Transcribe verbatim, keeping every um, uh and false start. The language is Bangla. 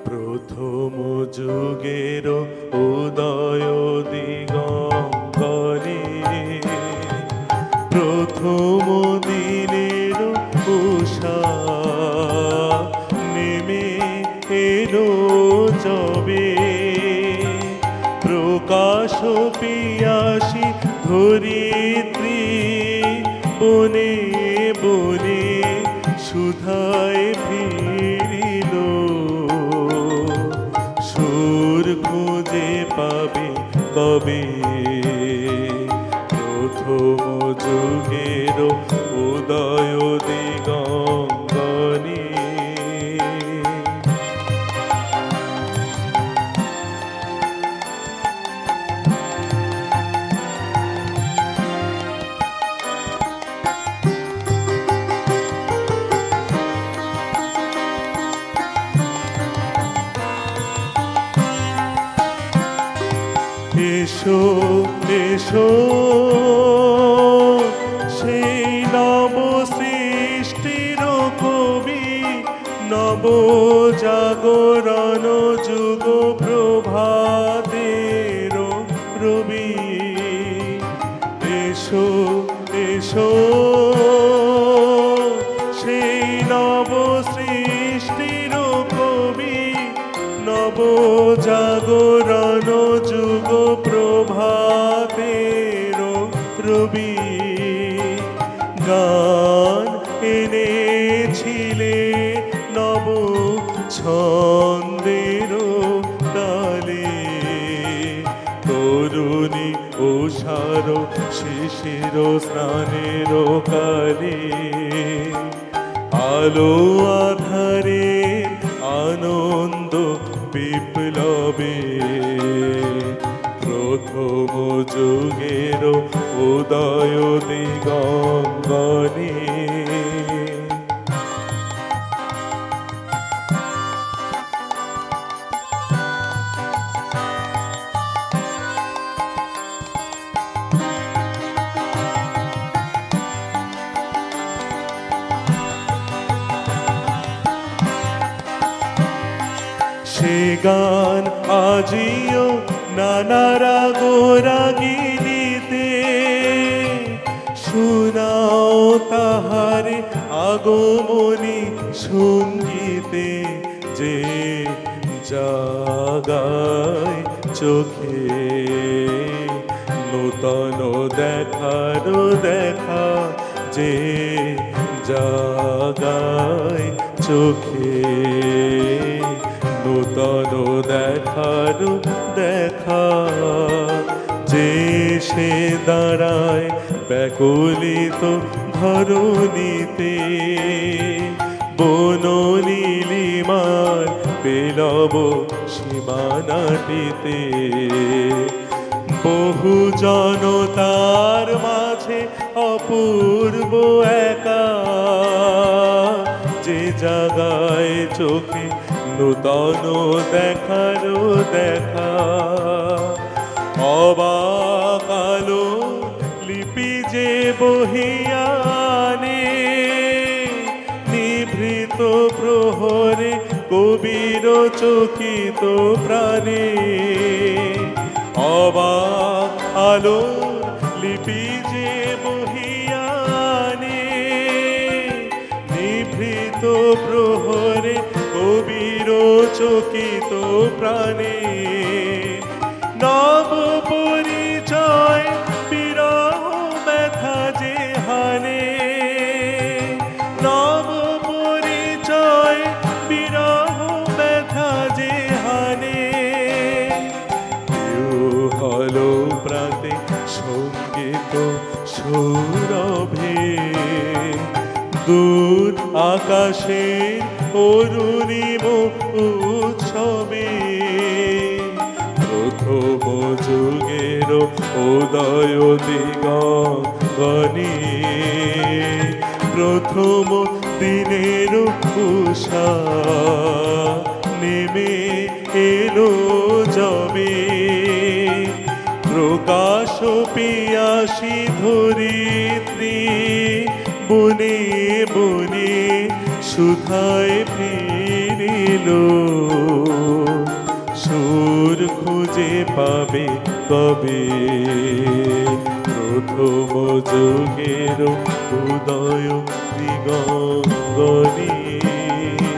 প্রথম যুগের উদয় দিগঙ্গনে, প্রথম দিনের উষা নেমে এলো যবে, প্রকাশ পিয়াসী ধরিত্রী বনে বনে সুধায় ফিরিল। সুর খুঁজে পাবে কবে প্রথম যুগের উদয় দিগঙ্গনে। এসো এসো সেই নব সৃষ্টির কবি, নব জাগরণ যুগ প্রভাতের রবি। এসো এসো সেই নব সৃষ্টির কবি, নব জাগরণ যুগ প্রভাতের রবি। গান এনেছিলে নব ছন্দের তালে, তরুণী উষার শিশির স্নানের কালে। আলো আধারে আনন্দ বিপ্লবে, প্রথম যুগের উদয় দিগঙ্গনে। সে গান আজিও নানা রাগ রাগিনীতে, শোনাও তাহারে আগমনী সঙ্গীতে। যে জাগায় চোখে নূতন দেখার দেখা, যে জাগায় চোখে নূতন দেখার দেখা। যে সে দাঁড়ায় ব্যাকুলিত ধরণীতে, বন নীলিমার পেলব সীমানাটিতে। বহু জনতার মাঝে অপূর্ব একা, যে জাগায় চোখে নূতন দেখার দেখা। অবাক আলো লিপি যে বহিয়ানে, নিভৃত প্রহরে কবির চকিত প্রাণে। অবাক আলো লিপি যে বহিয়ানে, নিভৃত প্রহরে কবির চকিত প্রাণে। নব পরিচয় বিরহ ব্যথা যে হানে, নব পরিচয় বিরহ ব্যথা যে হানে। হলো প্রাতে সঙ্গীত সৌরভে, দূর আকাশে অরুণিম উৎসবে। প্রথম যুগের উদয় দিগঙ্গনে, প্রথম দিনের উষা নেমে এলো যবে, প্রকাশ পিয়াসী ধরিত্রী বনে বনে সুধায় ফিরিল। নবম যুগের উদয় দিগঙ্গনি